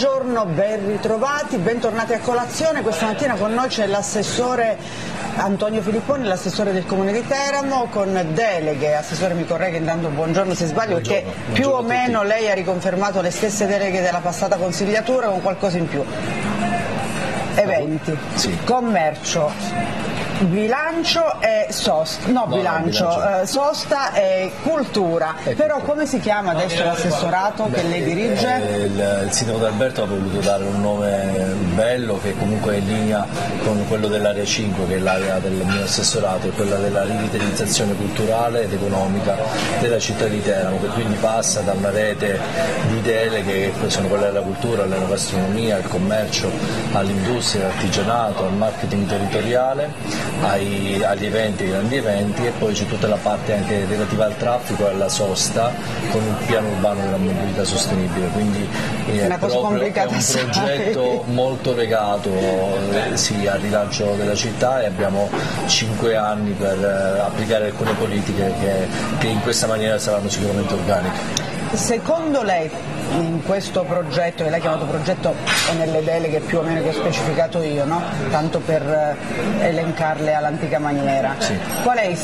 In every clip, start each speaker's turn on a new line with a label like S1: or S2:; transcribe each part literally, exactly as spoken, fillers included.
S1: Buongiorno, ben ritrovati, bentornati a colazione. Questa mattina con noi c'è l'assessore Antonio Filipponi, l'assessore del Comune di Teramo, con deleghe. Assessore, mi corregga intanto, buongiorno se sbaglio,
S2: buongiorno,
S1: perché
S2: buongiorno
S1: più o meno lei ha riconfermato le stesse deleghe della passata consigliatura con qualcosa in più. Eventi,
S2: sì.
S1: Commercio, bilancio e sosta, no,
S2: no,
S1: bilancio,
S2: no, bilancio.
S1: Eh, sosta e cultura.
S2: E
S1: però
S2: cultura.
S1: Come si chiama adesso l'assessorato che lei dirige?
S2: Eh, il, il sindaco D'Alberto ha voluto dare un nome bello che comunque è in linea con quello dell'area cinque, che è l'area del mio assessorato, e quella della rivitalizzazione culturale ed economica della città di Teramo, che quindi passa da una rete di deleghe che sono quelle della cultura, alla gastronomia, al commercio, all'industria, all'artigianato, al marketing territoriale, Ai, agli eventi, ai grandi eventi, e poi c'è tutta la parte anche relativa al traffico e alla sosta con il piano urbano della mobilità sostenibile, quindi è,
S1: Una cosa
S2: proprio, è un
S1: sai.
S2: progetto molto legato eh, sì, al rilancio della città, e abbiamo cinque anni per eh, applicare alcune politiche che, che in questa maniera saranno sicuramente organiche.
S1: Secondo lei, in questo progetto, che lei ha chiamato progetto e nelle deleghe più o meno che ho specificato io, no? Tanto per eh, elencarle all'antica maniera,
S2: sì.
S1: Qual è il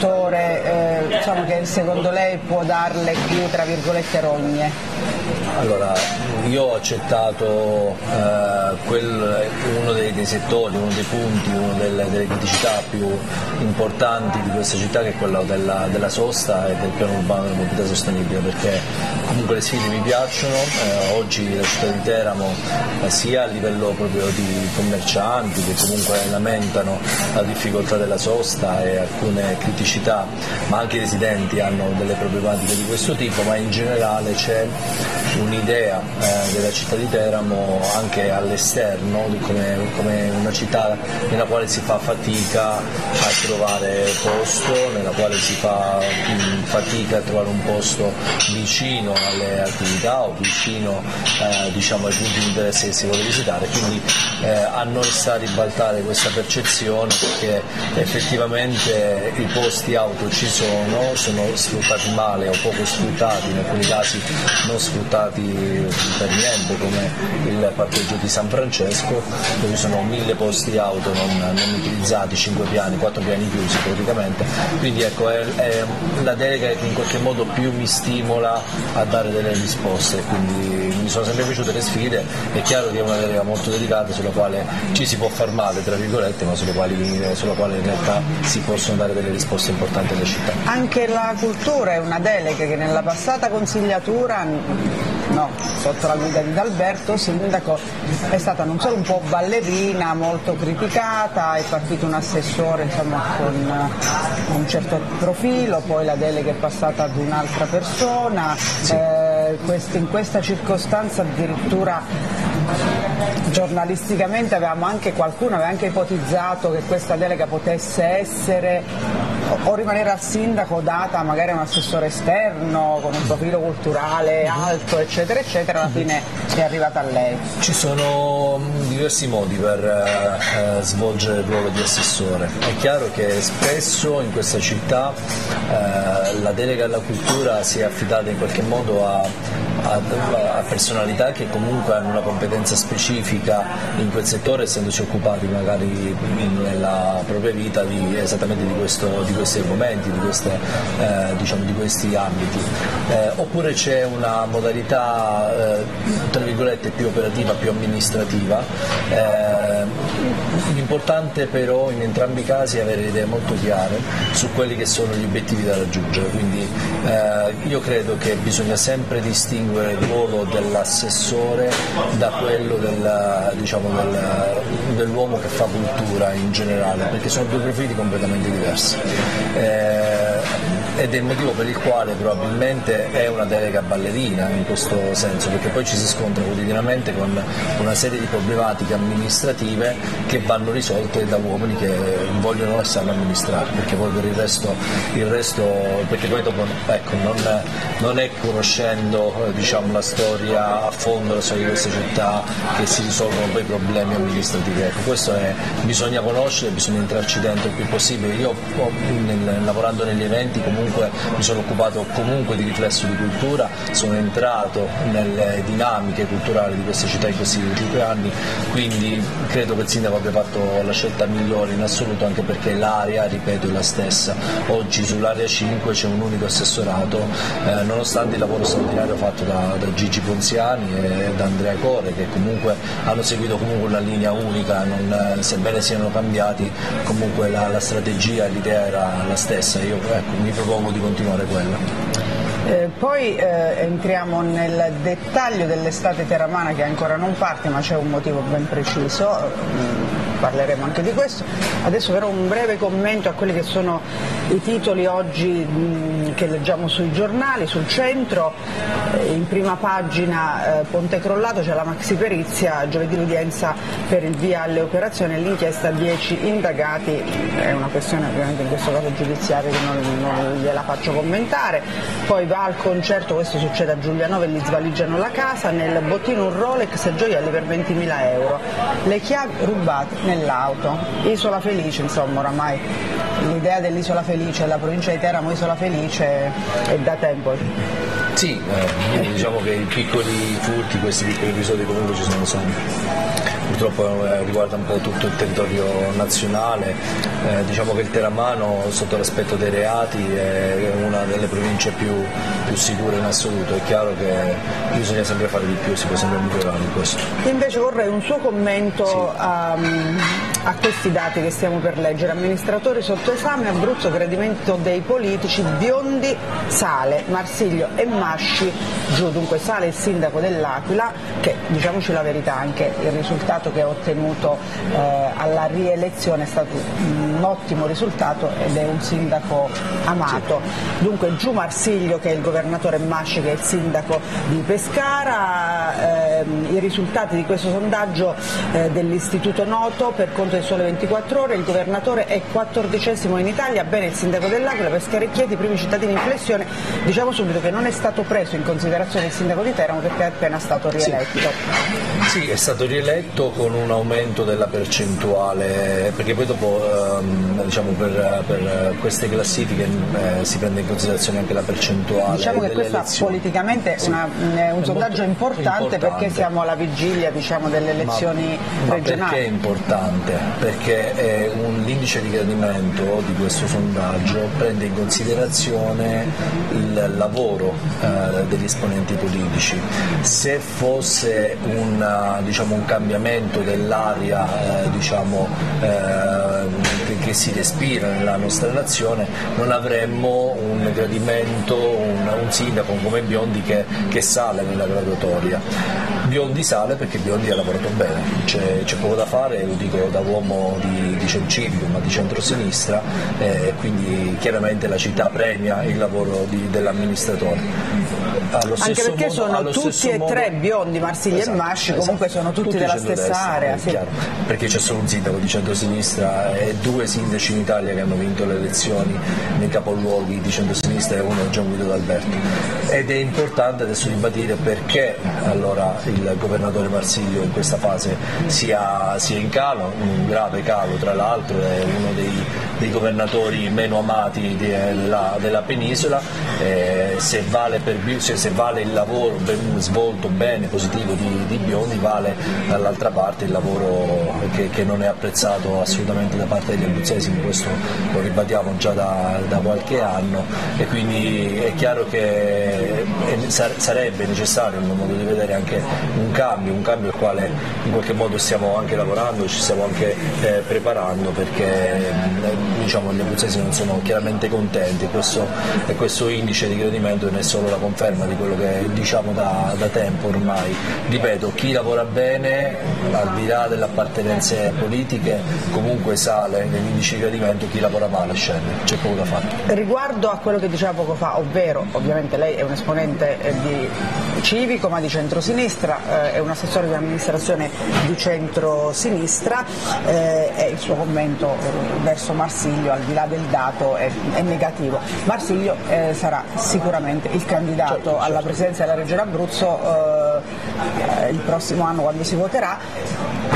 S1: settore eh, diciamo, che secondo lei può darle più, tra virgolette, rogne?
S2: Allora, io ho accettato eh, quel, uno dei, dei settori, uno dei punti, una delle, delle criticità più importanti di questa città, che è quello della, della sosta e del piano urbano della mobilità sostenibile, perché comunque le sfide mi piacciono. Eh, oggi la città di Teramo, eh, sia a livello proprio di commercianti che comunque lamentano la difficoltà della sosta e alcune criticità, ma anche i residenti hanno delle problematiche di questo tipo, ma in generale c'è un'idea eh, della città di Teramo anche all'esterno come, come una città nella quale si fa fatica a trovare posto, nella quale si fa mh, fatica a trovare un posto vicino alle attività o vicino eh, diciamo, ai punti di interesse che si vuole visitare, quindi eh, a noi sta a ribaltare questa percezione, perché effettivamente i posti auto ci sono, sono sfruttati male o poco sfruttati, in alcuni casi non sfruttati per niente, come il parcheggio di San Francesco, dove ci sono mille posti auto non, non utilizzati, cinque piani, quattro piani chiusi praticamente. Quindi ecco, è, è la delega che in qualche modo più mi stimola a dare delle risposte, quindi mi sono sempre piaciute le sfide. È chiaro che è una delega molto delicata, sulla quale ci si può far male, tra virgolette, ma sulla quale, sulla quale in realtà si possono dare delle risposte importanti alla città.
S1: Anche la cultura è una delega che nella passata consigliatura, no, sotto la guida di D'Alberto, sindaco, è stata non solo un po' ballerina, molto criticata, è partito un assessore insomma, con un certo profilo, poi la delega è passata ad un'altra persona,
S2: sì.
S1: eh, in questa circostanza addirittura giornalisticamente avevamo anche qualcuno aveva anche ipotizzato che questa delega potesse essere o rimanere al sindaco data magari a un assessore esterno con un profilo culturale alto eccetera eccetera, alla fine è arrivata a lei.
S2: Ci sono diversi modi per eh, svolgere il ruolo di assessore. È chiaro che spesso in questa città eh, la delega alla cultura si è affidata in qualche modo a, a, a personalità che comunque hanno una competenza specifica in quel settore, essendosi occupati magari nella propria vita di, esattamente di, questo, di questi argomenti, di, queste, eh, diciamo, di questi ambiti. Eh, oppure c'è una modalità eh, tra virgolette più operativa, più amministrativa. Eh, l'importante però in entrambi i casi è avere idee molto chiare su quelli che sono gli obiettivi da raggiungere, quindi eh, io credo che bisogna sempre distinguere il ruolo dell'assessore da quello del, diciamo, del, dell'uomo che fa cultura in generale, perché sono due profili completamente diversi. Eh, ed è il motivo per il quale probabilmente è una delega ballerina in questo senso, perché poi ci si scontra quotidianamente con una serie di problematiche amministrative che vanno risolte da uomini che vogliono e sanno amministrare, perché poi per il resto, il resto perché poi dopo ecco, non, non è conoscendo diciamo, la storia a fondo, la storia di questa città, che si risolvono poi i problemi amministrativi. Ecco, questo è, bisogna conoscere, bisogna entrarci dentro il più possibile. Io nel, lavorando negli eventi comunque comunque mi sono occupato comunque di riflesso di cultura, sono entrato nelle dinamiche culturali di questa città in questi cinque anni, quindi credo che il sindaco abbia fatto la scelta migliore in assoluto, anche perché l'area, ripeto, è la stessa. Oggi sull'area cinque c'è un unico assessorato, eh, nonostante il lavoro straordinario fatto da, da Gigi Ponziani e da Andrea Core, che comunque hanno seguito comunque una linea unica, non, sebbene siano cambiati, comunque la, la strategia e l'idea era la stessa. Io ecco, mi propongo di continuare quella.
S1: Eh, poi eh, entriamo nel dettaglio dell'estate teramana, che ancora non parte, ma c'è un motivo ben preciso, mm, parleremo anche di questo. Adesso però un breve commento a quelli che sono i titoli oggi mh, che leggiamo sui giornali. Sul Centro, eh, in prima pagina, eh, Ponte crollato, c'è la maxi perizia, giovedì l'udienza per il via alle operazioni, l'inchiesta dieci indagati, è una questione ovviamente in questo caso giudiziaria che non, non gliela faccio commentare. Poi va al concerto, questo succede a Giulianova, e gli svaligiano la casa, nel bottino un Rolex e gioielli per ventimila euro, le chiavi rubate nell'auto. Isola Felice, insomma, oramai l'idea dell'isola felice, la provincia di Teramo isola felice è da tempo.
S2: Sì, eh, diciamo che i piccoli furti, questi piccoli episodi comunque ci sono sempre. Purtroppo eh, riguarda un po' tutto il territorio nazionale, eh, diciamo che il Teramano sotto l'aspetto dei reati è una delle province più, più sicure in assoluto. È chiaro che bisogna sempre fare di più, si può sempre migliorare in questo.
S1: Invece vorrei un suo commento
S2: sì.
S1: a, a questi dati che stiamo per leggere. Amministratori sotto esame, Abruzzo gradimento dei politici, Biondi sale, Marsiglio e Masci giù. Dunque sale il sindaco dell'Aquila, che diciamoci la verità, anche il risultato che ha ottenuto eh, alla rielezione è stato un ottimo risultato ed è un sindaco amato. Sì. Dunque giù Marsiglio, che è il governatore, e Masci, che è il sindaco di Pescara. Eh, i risultati di questo sondaggio eh, dell'Istituto Noto, per conto del Sole ventiquattro Ore, il governatore è quattordicesimo in Italia, bene il sindaco dell'Aquila, Pescara e Chieti, primi cittadini in flessione. Diciamo subito che non è stato preso in considerazione il sindaco di Teramo perché è appena stato rieletto.
S2: Sì, sì, è stato rieletto con un aumento della percentuale, perché poi dopo ehm, diciamo per, per queste classifiche eh, si prende in considerazione anche la percentuale.
S1: Diciamo che
S2: delle
S1: questa
S2: elezioni.
S1: Politicamente sì. una, è un è sondaggio importante, importante perché siamo alla vigilia, diciamo, delle elezioni
S2: ma,
S1: regionali.
S2: Ma perché è importante? Perché è un, l'indice di gradimento di questo sondaggio prende in considerazione il lavoro eh, degli esponenti politici. Se fosse un, diciamo, un cambiamento dell'aria eh, diciamo, eh, che si respira nella nostra nazione, non avremmo un gradimento, un, un sindaco come Biondi che, che sale nella graduatoria. Biondi sale perché Biondi ha lavorato bene, c'è, c'è poco da fare, lo dico da uomo di, di Civico, ma di centrosinistra, e eh, quindi chiaramente la città premia il lavoro di, dell'amministratore. Allo
S1: Anche perché
S2: modo,
S1: sono tutti e
S2: modo...
S1: tre Biondi, Marsiglia esatto, e Masci, esatto. comunque sono tutti, tutti della stessa area. Sì.
S2: Perché c'è solo un sindaco di centrosinistra e due sindaci in Italia che hanno vinto le elezioni nei capoluoghi di centrosinistra, e uno è Gian Guido D'Alberto. Ed è importante adesso dibattere perché allora il governatore Marsiglio in questa fase sia, sia in calo, un grave calo tra l'altro, è uno dei, dei governatori meno amati della, della penisola, eh, se, vale per, se, se vale il lavoro ben, svolto bene, positivo di, di Biondi, vale dall'altra parte il lavoro che, che non è apprezzato assolutamente da parte degli abruzzesi, questo lo ribadiamo già da, da qualche anno, e quindi è chiaro che è, sarebbe necessario, in un modo di vedere, anche un cambio, un cambio al quale in qualche modo stiamo anche lavorando, ci stiamo anche eh, preparando, perché eh, diciamo, gli abruzzesi non sono chiaramente contenti, questo, e questo indice di gradimento non è solo la conferma di quello che diciamo da, da tempo ormai. Ripeto, chi lavora bene, al di là delle appartenenze politiche, comunque sale nell'indice di gradimento, chi lavora male scende, c'è poco da fare.
S1: Riguardo a quello che diceva poco fa, ovvero ovviamente lei è un esponente di Civico ma di centrosinistra, eh, è un assessore di amministrazione di centrosinistra, eh, e il suo commento eh, verso Marsiglio, al di là del dato, è, è negativo. Marsiglio eh, sarà sicuramente il candidato certo, alla certo. presidenza della Regione Abruzzo eh, il prossimo anno, quando si voterà.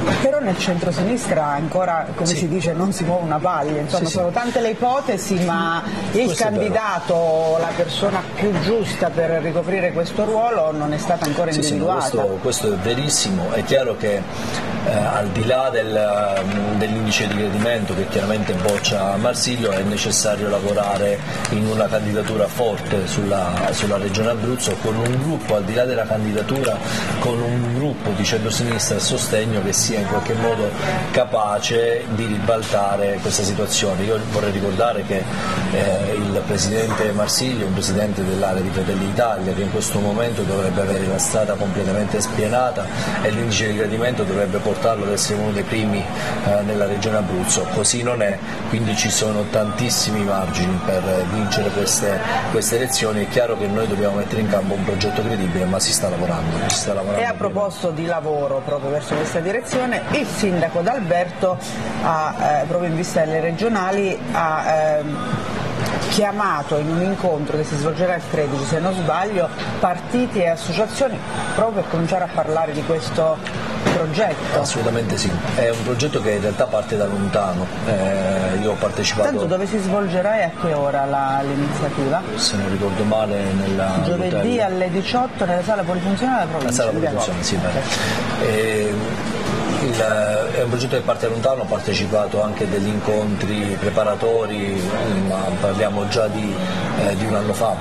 S1: Però nel centro-sinistra ancora, come
S2: sì.
S1: si dice, non si muove una paglia, insomma
S2: sì,
S1: sono
S2: sì.
S1: tante le ipotesi, ma il
S2: questo
S1: candidato, la persona più giusta per ricoprire questo ruolo non è stata ancora
S2: sì,
S1: individuata.
S2: Sì, questo, questo è verissimo, è chiaro che eh, al di là del, dell'indice di gradimento che chiaramente boccia Marsilio è necessario lavorare in una candidatura forte sulla, sulla regione Abruzzo con un gruppo, al di là della candidatura, con un gruppo di centrosinistra a sostegno che sia in qualche modo capace di ribaltare questa situazione. Io vorrei ricordare che eh, il presidente Marsilio è un presidente dell'area di Fratelli d'Italia che in questo momento dovrebbe avere la strada completamente spianata e l'indice di gradimento dovrebbe portarlo ad essere uno dei primi eh, nella regione Abruzzo. Così non è, quindi ci sono tantissimi margini per vincere queste, queste elezioni. È chiaro che noi dobbiamo mettere in campo un progetto credibile, ma si sta lavorando. Si sta lavorando
S1: e a proposito di lavoro proprio verso questa direzione, il sindaco D'Alberto ha, eh, proprio in vista delle regionali, ha ehm, chiamato in un incontro che si svolgerà il tredici, se non sbaglio, partiti e associazioni proprio per cominciare a parlare di questo progetto.
S2: Assolutamente sì, è un progetto che in realtà parte da lontano. Eh, io ho partecipato.
S1: Tanto dove si svolgerà e a che ora la, l'iniziativa?
S2: Se non ricordo male nella
S1: giovedì alle diciotto nella sala polifunzionale della provincia.
S2: La sala polifunzionale, sì, bene. E, Il, è un progetto che parte lontano, ho partecipato anche a degli incontri preparatori, ma parliamo già di, eh, di un anno fa,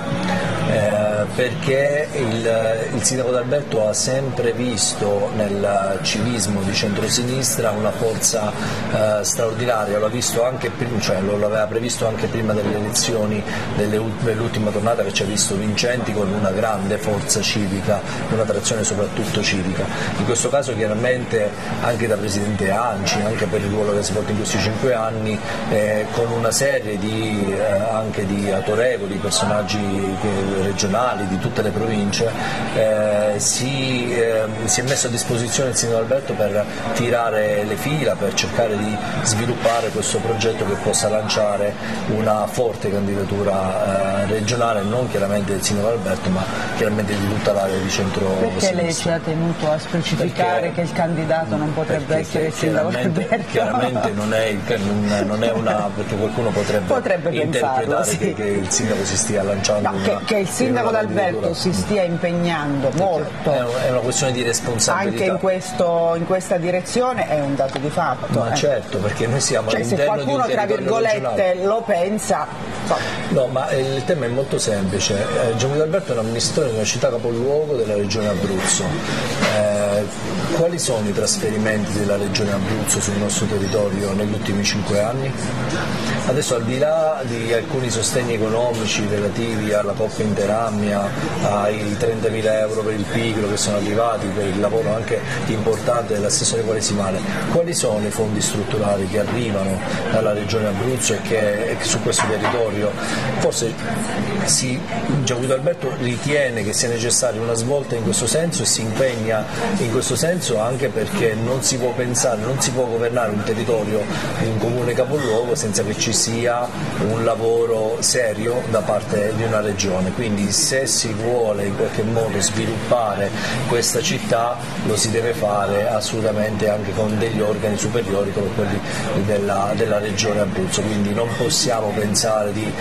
S2: eh, perché il, il sindaco D'Alberto ha sempre visto nel civismo di centrosinistra una forza eh, straordinaria, l'ha visto anche prima, cioè lo aveva previsto anche prima delle elezioni delle, dell'ultima tornata che ci ha visto vincenti con una grande forza civica, una trazione soprattutto civica. In questo caso chiaramente anche da Presidente Anci, anche per il ruolo che ha svolto in questi cinque anni, eh, con una serie di, eh, anche di autorevoli personaggi che, regionali di tutte le province, eh, si, eh, si è messo a disposizione il sindaco D'Alberto per tirare le fila, per cercare di sviluppare questo progetto che possa lanciare una forte candidatura eh, regionale, non chiaramente del sindaco D'Alberto, ma chiaramente di tutta l'area di centro-sinistra.
S1: Perché lei ci ha tenuto a specificare
S2: perché,
S1: che il candidato non potrebbe essere il sindaco D'Alberto?
S2: Chiaramente non è, non, non è una, perché qualcuno potrebbe,
S1: potrebbe
S2: interpretare
S1: pensarlo, sì.
S2: che, che il sindaco si stia lanciando
S1: no,
S2: una,
S1: che, che il sindaco D'Alberto si stia impegnando molto
S2: è una questione di responsabilità
S1: anche in, questo, in questa direzione è un dato di fatto.
S2: Ma
S1: eh.
S2: certo, perché noi siamo
S1: cioè,
S2: all'interno
S1: se qualcuno
S2: di un
S1: tra virgolette
S2: regionale.
S1: Lo pensa so.
S2: No, ma il tema è molto semplice. eh, Gianni D'Alberto è un amministratore di una città capoluogo della regione Abruzzo. Eh, quali sono i trasferimenti della regione Abruzzo sul nostro territorio negli ultimi cinque anni? Adesso, al di là di alcuni sostegni economici relativi alla Coppa Interamnia, ai trentamila euro per il Pigro che sono arrivati, per il lavoro anche importante dell'assessore Quaresimale, quali sono i fondi strutturali che arrivano dalla regione Abruzzo e che, e che su questo territorio forse si, Gianni D'Alberto ritiene che sia necessaria una svolta in questo senso e si impegna in questo senso, anche perché non si può pensare, non si può governare un territorio di un comune capoluogo senza che ci sia un lavoro serio da parte di una regione. Quindi se si vuole in qualche modo sviluppare questa città lo si deve fare assolutamente anche con degli organi superiori come quelli della, della regione Abruzzo, quindi non possiamo pensare di,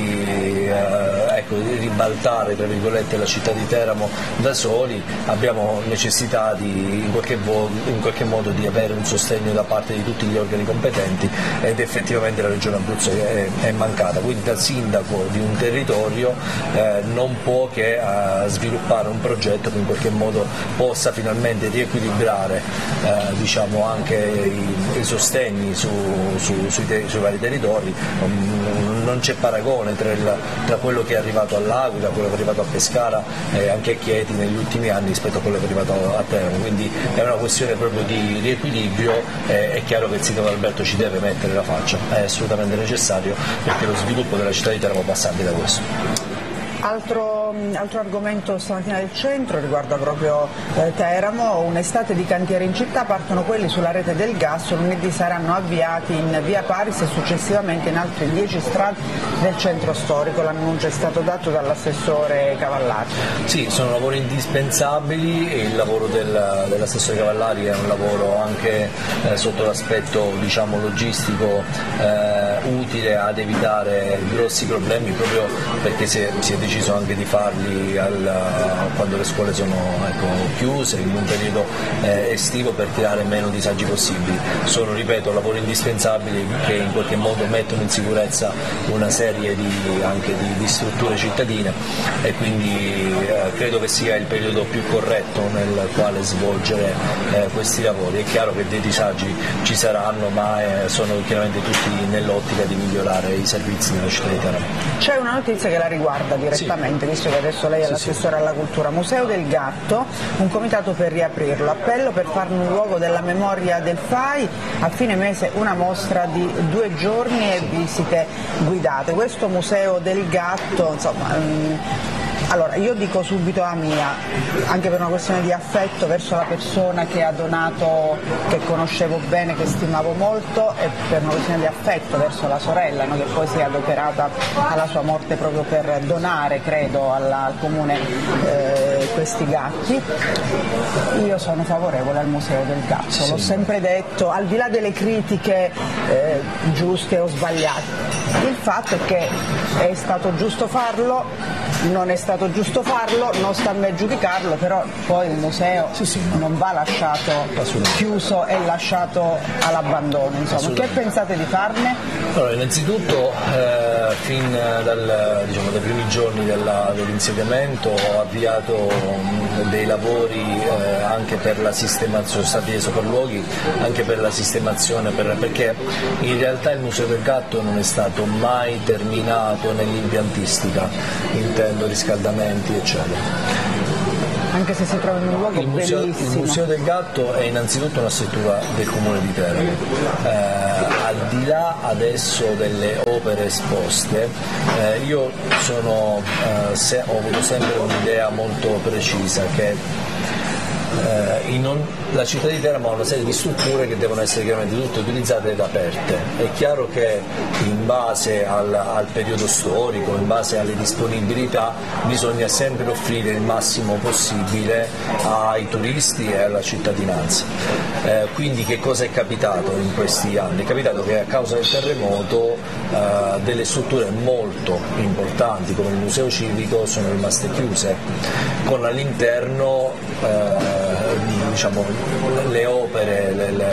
S2: di, eh, ecco, di ribaltare tra virgolette la città di Teramo da soli, abbiamo necessità di, in, qualche vo- in qualche modo di avere un sostegno da parte di tutti gli organi competenti ed effettivamente la regione Abruzzo è, è mancata, quindi da sindaco di un territorio eh, non può che eh, sviluppare un progetto che in qualche modo possa finalmente riequilibrare eh, diciamo anche i, i sostegni su, su, sui, te, sui vari territori. Non c'è paragone tra, il, tra quello che è arrivato all'Aquila, quello che è arrivato a Pescara e anche a Chieti negli ultimi anni rispetto a quello che è arrivato a Teramo, quindi è una questione proprio di riequilibrio. eh, è chiaro che il sindaco D'Alberto ci deve mettere la faccia, è assolutamente necessario perché lo sviluppo della città di Teramo passa anche da questo.
S1: Altro, altro argomento stamattina del centro riguarda proprio eh, Teramo, un'estate di cantieri in città, partono quelli sulla rete del gas, lunedì saranno avviati in via Paris e successivamente in altre dieci strade del centro storico, l'annuncio è stato dato dall'assessore Cavallari.
S2: Sì, sono lavori indispensabili, il lavoro del, dell'assessore Cavallari è un lavoro anche eh, sotto l'aspetto diciamo, logistico eh, utile ad evitare grossi problemi proprio perché si è, si è deciso anche di farli al, quando le scuole sono ecco, chiuse in un periodo eh, estivo per creare meno disagi possibili. Sono, ripeto, lavori indispensabili che in qualche modo mettono in sicurezza una serie di, anche di, di strutture cittadine e quindi eh, credo che sia il periodo più corretto nel quale svolgere eh, questi lavori. È chiaro che dei disagi ci saranno, ma eh, sono chiaramente tutti nell'ottica di migliorare i servizi nella città di Teramo.
S1: C'è una notizia che la riguarda direttamente, sì, visto che adesso lei è sì, l'assessore sì. alla cultura. Museo del Gatto, un comitato per riaprirlo, appello per farne un luogo della memoria del F A I, a fine mese una mostra di due giorni e visite guidate. Questo Museo del Gatto, insomma... Mh, Allora, io dico subito la mia, anche per una questione di affetto verso la persona che ha donato, che conoscevo bene, che stimavo molto, e per una questione di affetto verso la sorella, no, che poi si è adoperata alla sua morte proprio per donare, credo, alla, al comune eh, questi gatti. Io sono favorevole al Museo del Gatto, sì. L'ho sempre detto, al di là delle critiche eh, giuste o sbagliate. Il fatto è che è stato giusto farlo, non è stato giusto farlo, non sta a me giudicarlo, però poi il museo sì, sì. non va lasciato chiuso e lasciato all'abbandono. Insomma. Che pensate di farne?
S2: Allora, innanzitutto eh, fin dal, diciamo, dai primi giorni della, dell'insediamento ho avviato mh, dei lavori eh, anche per la sistemazione, sono stati dei sopralluoghi anche per la sistemazione, per, perché in realtà il Museo del Gatto non è stato mai terminato nell'impiantistica, intendo riscaldamenti eccetera.
S1: Anche se si trova in un luogo
S2: il museo,
S1: bellissimo.
S2: Il Museo del Gatto è innanzitutto una struttura del Comune di Teramo. Eh, al di là adesso delle opere esposte, eh, io sono, eh, se, ho avuto sempre un'idea molto precisa che Eh, in on, la città di Teramo ha una serie di strutture che devono essere chiaramente tutte utilizzate ed aperte. È chiaro che in base al, al periodo storico, in base alle disponibilità, bisogna sempre offrire il massimo possibile ai turisti e alla cittadinanza. Eh, quindi che cosa è capitato in questi anni? È capitato che a causa del terremoto eh, delle strutture molto importanti come il Museo Civico sono rimaste chiuse, con all'interno eh, diciamo, le opere, le, le,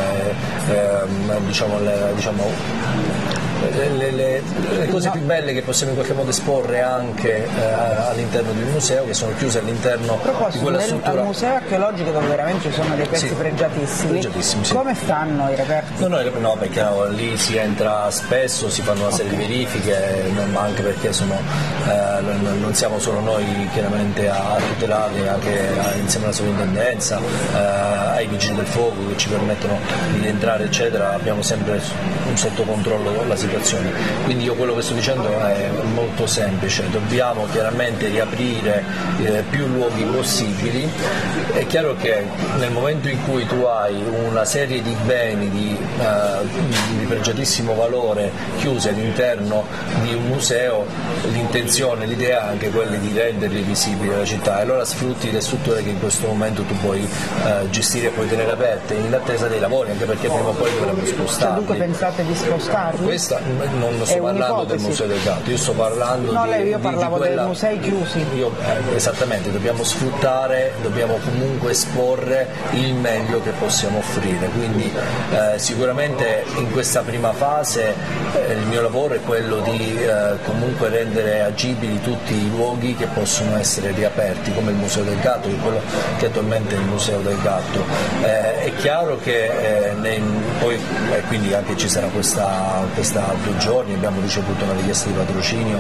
S2: ehm, diciamo, le, diciamo, Le, le, le cose più belle che possiamo in qualche modo esporre anche eh, all'interno di un museo, che sono chiuse all'interno di quella struttura.
S1: Al museo archeologico, dove veramente ci sono dei pezzi sì, pregiatissimi,
S2: pregiatissimi sì.
S1: Come fanno i reperti?
S2: No, no, no, perché no, lì si entra spesso, si fanno una serie okay. di verifiche, non, anche perché sono, eh, non, non siamo solo noi chiaramente a tutelarli, anche insieme alla sovrintendenza, eh, ai vigili del fuoco che ci permettono di entrare eccetera, abbiamo sempre sotto controllo la situazione. Quindi io quello che sto dicendo è molto semplice, dobbiamo chiaramente riaprire eh, più luoghi possibili. È chiaro che nel momento in cui tu hai una serie di beni di, eh, di pregiatissimo valore chiusi all'interno di un museo, l'intenzione, l'idea è anche quella di renderli visibili alla città, e allora sfrutti le strutture che in questo momento tu puoi eh, gestire e puoi tenere aperte in attesa dei lavori, anche perché prima o poi dovremmo spostarli.
S1: Cioè, dunque pensate di spostarli?
S2: Questa, non sto parlando del Museo del Gatto, io sto parlando
S1: no,
S2: di,
S1: lei, io
S2: di,
S1: parlavo
S2: di quella...
S1: dei musei chiusi.
S2: Io, eh, esattamente, dobbiamo sfruttare, dobbiamo comunque esporre il meglio che possiamo offrire, quindi eh, sicuramente in questa prima fase eh, il mio lavoro è quello di eh, comunque rendere agibili tutti i luoghi che possono essere riaperti, come il Museo del Gatto, che è quello che attualmente è il Museo del Gatto. Eh, è chiaro che eh, nei, poi eh, quindi anche ci sarà questa, questa due giorni, abbiamo ricevuto una richiesta di patrocinio,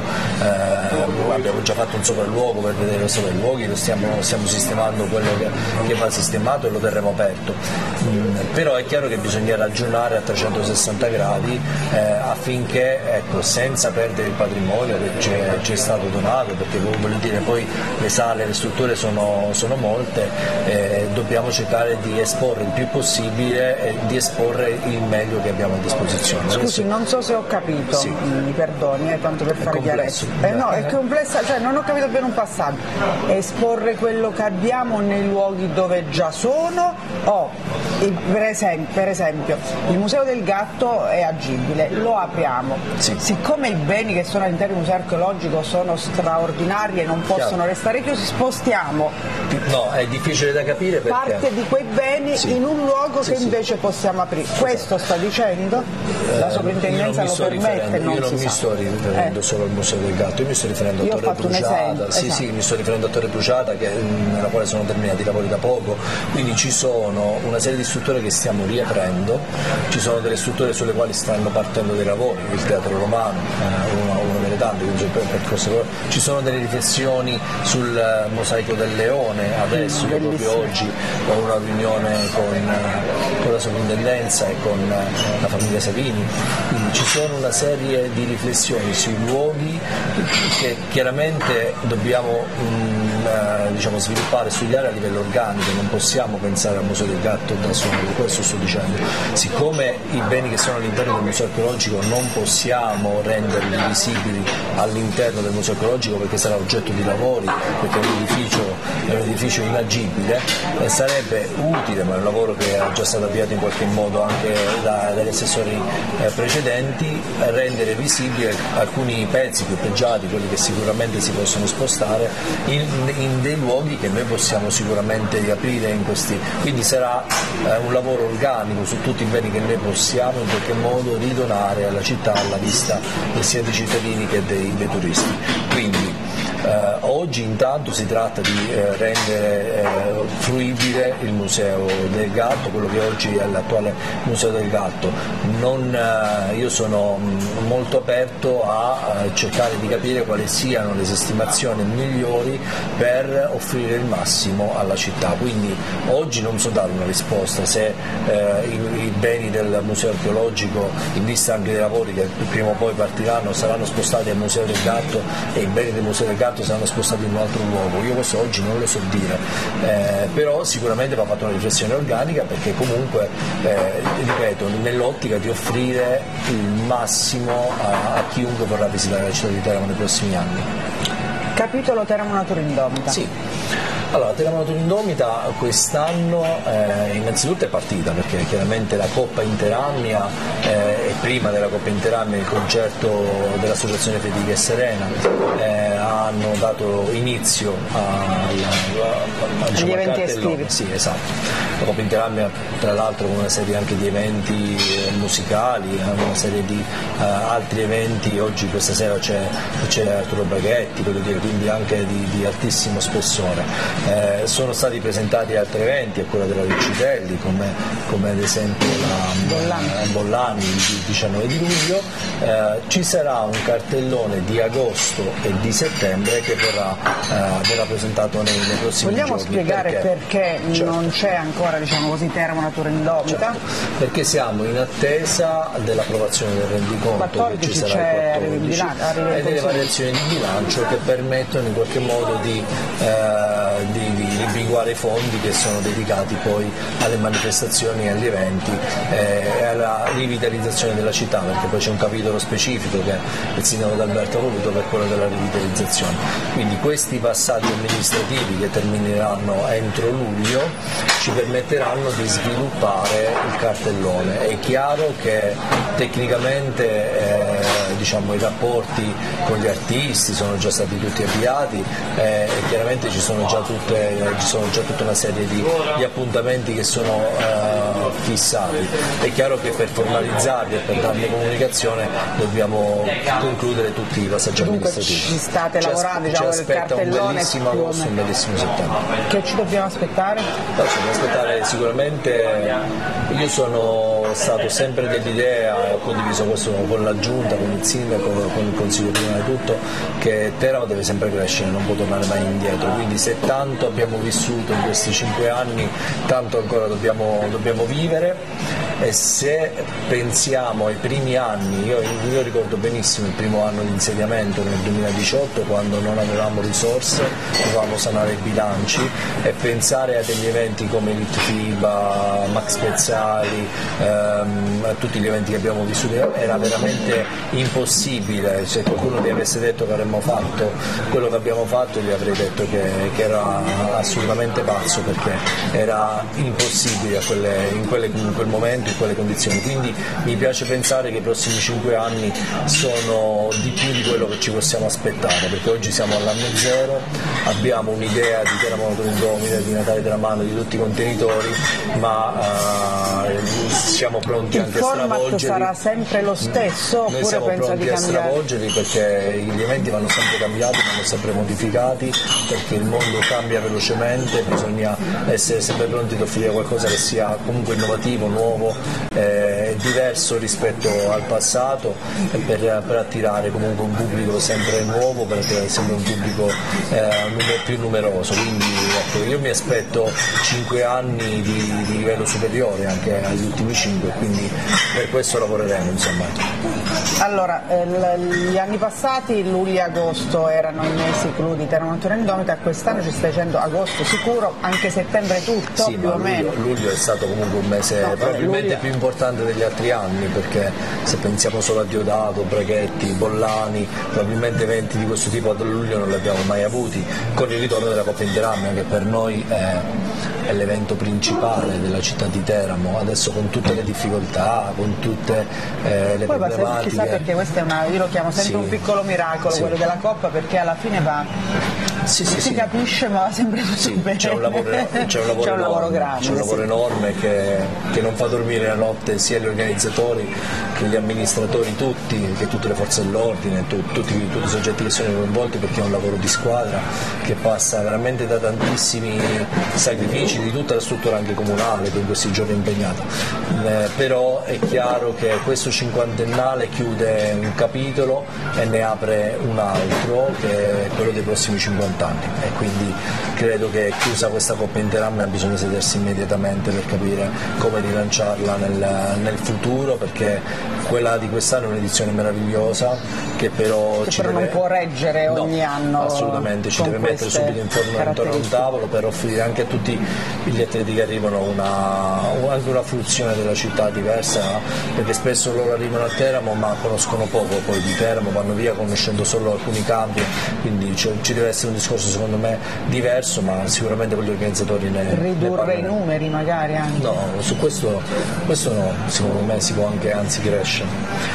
S2: eh, abbiamo già fatto un sopralluogo per vedere i sopralluoghi, lo stiamo, stiamo sistemando quello che, che va sistemato e lo terremo aperto. Mm, però è chiaro che bisogna ragionare a trecentosessanta gradi eh, affinché, ecco, senza perdere il patrimonio che ci è stato donato, perché voglio dire, poi le sale, le strutture sono, sono molte, eh, dobbiamo cercare di esporre il più possibile e di esporre il meglio che abbiamo a disposizione.
S1: Scusi,
S2: Adesso...
S1: non so se ho capito,
S2: sì.
S1: mi perdoni, eh, tanto per
S2: è
S1: fare chiarezza. Eh, no, è complessa, cioè non ho capito bene un passaggio. Esporre quello che abbiamo nei luoghi dove già sono o, il, per, esempio, per esempio, il Museo del Gatto è agibile, lo apriamo.
S2: Sì.
S1: Siccome i beni che sono all'interno del Museo Archeologico sono straordinari e non possono
S2: Chiaro.
S1: restare chiusi, spostiamo
S2: no, è difficile da capire perché...
S1: parte di quei beni
S2: sì.
S1: in un luogo
S2: sì,
S1: che
S2: sì.
S1: invece possiamo aprire. Questo sta dicendo? La sovrintendenza lo permette?
S2: Io non
S1: si
S2: mi
S1: sa.
S2: sto riferendo
S1: eh.
S2: solo al Museo del Gatto, io mi sto riferendo a
S1: Io ho
S2: Torre
S1: fatto un
S2: Bruciata,
S1: esempio,
S2: sì,
S1: esatto.
S2: sì, mi sto riferendo a Torre Bruciata che, nella quale sono terminati i lavori da poco, quindi ci sono una serie di strutture che stiamo riaprendo, ci sono delle strutture sulle quali stanno partendo dei lavori, il Teatro Romano, eh, una, una delle tante, ci sono delle riflessioni sul mosaico del Leone, adesso io proprio oggi ho una riunione con, con la sovrintendenza e con la famiglia Savini, quindi ci sono una serie di riflessioni sui luoghi che chiaramente dobbiamo mh, eh, diciamo, sviluppare, studiare a livello organico, non possiamo pensare al Museo del Gatto da solo, questo sto dicendo. Siccome i beni che sono all'interno del Museo Archeologico non possiamo renderli visibili all'interno del Museo Archeologico perché sarà oggetto di lavori, perché è un edificio, è un edificio inagibile, e sarebbe utile, ma è un lavoro che è già stato avviato in qualche modo anche da, dagli assessori eh, precedenti, rendere visibili alcuni pezzi più pregiati, quelli che sicuramente si possono spostare in, in dei luoghi che noi possiamo sicuramente riaprire in questi, quindi sarà eh, un lavoro organico su tutti i beni che noi possiamo in qualche modo ridonare alla città alla vista sia dei cittadini che dei, dei turisti. Quindi eh, oggi intanto si tratta di eh, rendere eh, fruibile il Museo del Gatto, quello che oggi è l'attuale Museo del Gatto. Non, eh, io sono mh, molto aperto a, a cercare di capire quali siano le estimazioni migliori per offrire il massimo alla città, quindi oggi non so dare una risposta se eh, i, i beni del Museo Archeologico, in vista anche dei lavori che prima o poi partiranno, saranno spostati al Museo del Gatto e i beni del Museo del Gatto saranno spostati in un altro luogo. Io questo oggi non lo so dire, eh, però sicuramente va fatta una riflessione organica perché comunque, eh, ripeto, nell'ottica di offrire il massimo a, a chiunque vorrà visitare la città di Teramo nei prossimi anni.
S1: Capitolo Teramo Natura Indomita.
S2: Sì. Allora, Teramo Natura Indomita quest'anno eh, innanzitutto è partita perché chiaramente la Coppa Interamnia eh, e prima della Coppa Interamnia il concerto dell'Associazione Federica e Serena eh, hanno dato inizio a, a, a, diciamo,
S1: agli eventi
S2: estivi. Sì, esatto. La Coppa Interamnia tra l'altro con una serie anche di eventi eh, musicali, una serie di eh, altri eventi, oggi questa sera c'è, c'è Arturo Baghetti, voglio dire, quindi anche di, di altissimo spessore. Eh, sono stati presentati altri eventi a quella della Riccitelli come, come ad esempio la Bollani, Bollani il diciannove di luglio, eh, ci sarà un cartellone di agosto e di settembre che verrà, eh, verrà presentato nei, nei prossimi
S1: Vogliamo
S2: giorni.
S1: spiegare perché, perché
S2: certo.
S1: non c'è ancora, diciamo così, Teramo Natura Indomita?
S2: Certo. Perché siamo in attesa dell'approvazione del rendiconto che ci sarà il quattordici e delle variazioni di bilancio che permettono in qualche modo di eh, di, di rimpinguare i fondi che sono dedicati poi alle manifestazioni e agli eventi eh, e alla rivitalizzazione della città, perché poi c'è un capitolo specifico che il sindaco D'Alberto ha voluto per quello della rivitalizzazione. Quindi questi passaggi amministrativi che termineranno entro luglio ci permetteranno di sviluppare il cartellone. È chiaro che tecnicamente eh, diciamo, i rapporti con gli artisti sono già stati tutti avviati eh, e chiaramente ci sono già tutte, ci sono già tutta una serie di, di appuntamenti che sono eh, fissati. È chiaro che per formalizzarli e per darne comunicazione dobbiamo concludere tutti i passaggi
S1: Dunque
S2: amministrativi.
S1: ci state
S2: ci
S1: lavorando,
S2: ci
S1: diciamo, il
S2: aspetta un
S1: cartellone
S2: bellissimo agosto, un bellissimo settembre.
S1: Che ci dobbiamo aspettare?
S2: No, ci dobbiamo aspettare sicuramente. Io sono stato sempre dell'idea, e ho condiviso questo con la Giunta, con il Sindaco, con il Consiglio prima di tutto, che Teramo deve sempre crescere, non può tornare mai indietro, quindi se tanto abbiamo vissuto in questi cinque anni, tanto ancora dobbiamo, dobbiamo vivere. E se pensiamo ai primi anni, io, io ricordo benissimo il primo anno di insediamento nel duemiladiciotto, quando non avevamo risorse, dovevamo sanare i bilanci, e pensare a degli eventi come Elite FIBA, Max Pezzali, ehm, a tutti gli eventi che abbiamo vissuto era veramente impossibile. Se qualcuno mi avesse detto che avremmo fatto quello che abbiamo fatto, gli avrei detto che, che era assolutamente pazzo, perché era impossibile a quelle, in, quelle, in quel momento, in quelle condizioni. Quindi mi piace pensare che i prossimi cinque anni sono di più di quello che ci possiamo aspettare, perché oggi siamo all'anno zero, abbiamo un'idea di Teramo Indomita, di Natale della Mano, di tutti i contenitori, ma uh, siamo pronti
S1: il
S2: anche a stravolgerli.
S1: Il format sarà sempre lo stesso,
S2: Noi
S1: oppure
S2: siamo
S1: pensa
S2: pronti
S1: di
S2: a
S1: cambiare?
S2: stravolgerli, perché gli eventi vanno sempre cambiati, vanno sempre modificati, perché il mondo cambia velocemente, bisogna essere sempre pronti ad offrire qualcosa che sia comunque innovativo, nuovo, eh, diverso rispetto al passato, per, per attirare comunque un pubblico sempre nuovo, per attirare sempre un pubblico eh, più numeroso. Quindi ecco, io mi aspetto cinque anni di, di livello superiore anche agli ultimi cinque, quindi per questo lavoreremo, insomma.
S1: Allora, eh, gli anni passati luglio e agosto erano i mesi clou di Teramo Indomita, quest'anno ci stai dicendo agosto sicuro, anche settembre tutto,
S2: sì,
S1: più
S2: ma
S1: o
S2: luglio,
S1: meno.
S2: Luglio è stato comunque un mese
S1: no,
S2: probabilmente
S1: luglio...
S2: più importante degli altri anni, perché se pensiamo solo a Diodato, Breghetti, Bollani, probabilmente eventi di questo tipo a luglio non li abbiamo mai avuti, con il ritorno della Coppa Interamnia, che per noi è, è l'evento principale della città di Teramo, adesso con tutte le difficoltà, con tutte eh, le
S1: Poi
S2: problematiche.
S1: Va, chissà, perché questo è una, io lo chiamo sempre
S2: sì.
S1: un piccolo miracolo,
S2: sì.
S1: quello della Coppa, perché alla fine va,
S2: sì,
S1: si
S2: sì,
S1: capisce, ma va sempre tutto
S2: sì,
S1: bene.
S2: C'è un lavoro, c'è un lavoro,
S1: c'è un lavoro
S2: enorme,
S1: grande,
S2: c'è un lavoro
S1: sì.
S2: enorme che, che non fa dormire la notte sia gli organizzatori che gli amministratori, tutti, che tutte le forze dell'ordine, tu, tutti, tutti i soggetti che sono coinvolti, perché è un lavoro di squadra che passa veramente da tantissimi sacrifici di tutta la struttura anche comunale che in questi giorni è impegnata. Eh, però è chiaro che questo cinquantennale chiude un capitolo e ne apre un altro, che è quello dei prossimi cinquanta anni, e quindi credo che chiusa questa Coppa Interamnia bisogna sedersi immediatamente per capire come rilanciarla nel, nel futuro, perché quella di quest'anno è un'edizione meravigliosa che però,
S1: che
S2: ci
S1: però
S2: deve...
S1: non può reggere ogni
S2: no,
S1: anno,
S2: assolutamente, ci deve mettere subito intorno, intorno a un tavolo per offrire anche a tutti gli atleti che arrivano una, anche una fruizione della città diversa, perché spesso loro arrivano a Teramo ma conoscono poco poi di Teramo, vanno via conoscendo solo alcuni campi, quindi ci deve essere un discorso secondo me diverso, ma sicuramente con gli organizzatori ne
S1: ridurre
S2: ne
S1: i numeri magari anche.
S2: No, su questo, questo no, secondo me si può anche anzi crescere.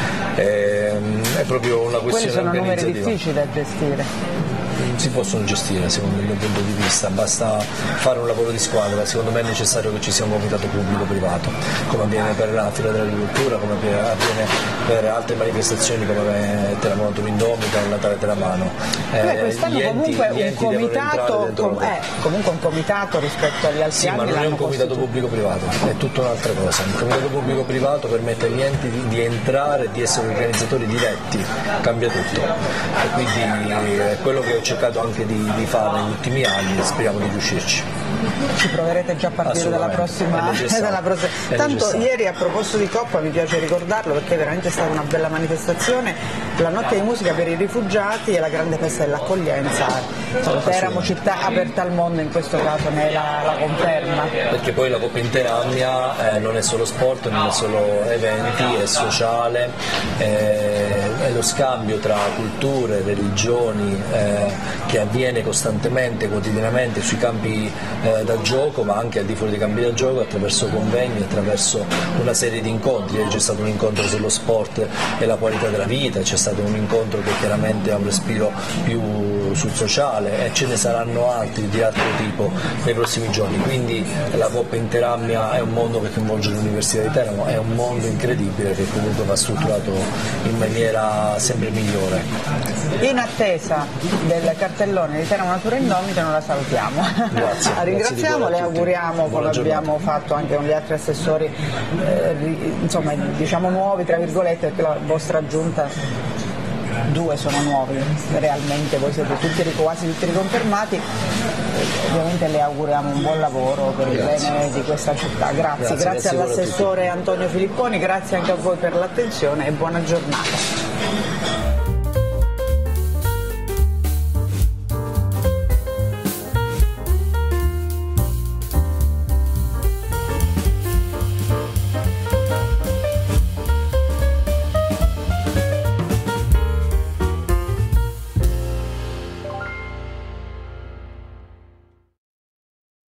S2: È, è proprio una questione
S1: organizzativa. Quelli sono numeri
S2: organizzativa.
S1: difficili da gestire.
S2: Si possono gestire secondo il mio punto di vista, basta fare un lavoro di squadra. Secondo me è necessario che ci sia un comitato pubblico-privato, come avviene per la Fiera dell'Agricoltura, come avviene per altre manifestazioni come Teramo Indomita o il Natale della Mano.
S1: Eh, quest'anno
S2: enti,
S1: comunque un comitato, com- eh, comunque un comitato rispetto agli altri
S2: sì,
S1: anni.
S2: ma non è un comitato pubblico-privato, è tutta un'altra cosa. Il comitato pubblico-privato permette agli enti di, di entrare e di essere organizzatori diretti, cambia tutto. E quindi è quello che ho cercato anche di, di fare negli ultimi anni e speriamo di riuscirci.
S1: Ci proverete già a partire dalla prossima, dalla prossima. Tanto ieri, a proposito di Coppa, mi piace ricordarlo perché è veramente stata una bella manifestazione, la notte di musica per i rifugiati e la grande festa dell'accoglienza. Teramo, città aperta al mondo, in questo caso ne è la, la conferma.
S2: Perché poi la Coppa Interamnia eh, non è solo sport, non è solo eventi, è sociale, è, è lo scambio tra culture, religioni eh, che avviene costantemente, quotidianamente sui campi eh, da gioco, ma anche al di fuori dei campi da gioco, attraverso convegni, attraverso una serie di incontri. C'è stato un incontro sullo sport e la qualità della vita, c'è stato un incontro che chiaramente ha un respiro più su, sul sociale, e ce ne saranno altri di altro tipo nei prossimi giorni. Quindi la Coppa Interammia è un mondo che coinvolge l'Università di Teramo, è un mondo incredibile che comunque va strutturato in maniera sempre migliore.
S1: In attesa del cartellone di Teramo Natura Indomita noi la salutiamo.
S2: Grazie.
S1: La ringraziamo, le auguriamo, come abbiamo fatto anche con gli altri assessori, eh, insomma diciamo nuovi tra virgolette, perché la vostra giunta, due sono nuovi realmente, voi siete tutti, quasi tutti riconfermati. Ovviamente le auguriamo un buon lavoro per il bene di questa città. Grazie, grazie, grazie all'assessore Antonio Filipponi, grazie anche a voi per l'attenzione e buona giornata.